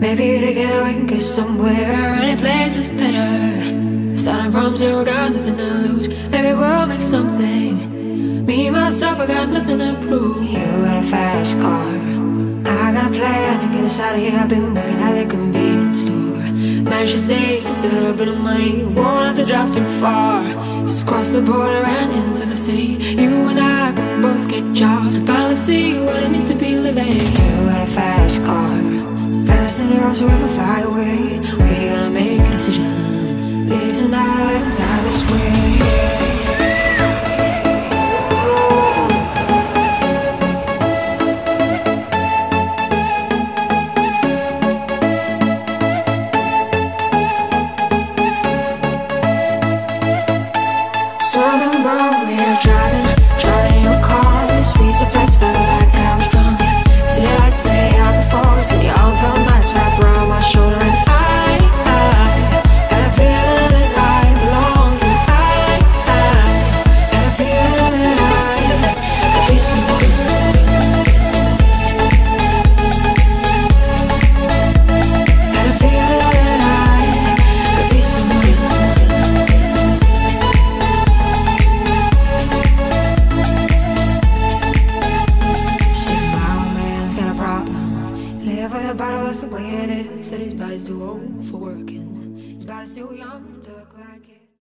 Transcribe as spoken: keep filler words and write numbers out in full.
Maybe together we can get somewhere. Any place is better. Starting from zero, got nothing to lose. Maybe we'll make something. Me, myself, I got nothing to prove. You got a fast car, I got a plan to get us out of here. I've been working at the convenience store. Managed to save just a little bit of money. Won't have to drive too far. Just cross the border and into the city. You and I can both get jobs and finally see what it means to be living. You got a fast car, so fast enough so we can fly away. We gotta make a decision. Live tonight, die this way. So I remember we were driving, driving in your car. The speeds of fast, felt like I was drunk. City lights lay out before us, and your arm felt nice wrapped around my shoulder. And I, I had a feeling that I belonged. And I, I had a feeling that I could be someone. Had a feeling that I could be someone. Live with a bottle, that's the way it is. Said his body's too old for working. His body's too young to look like it.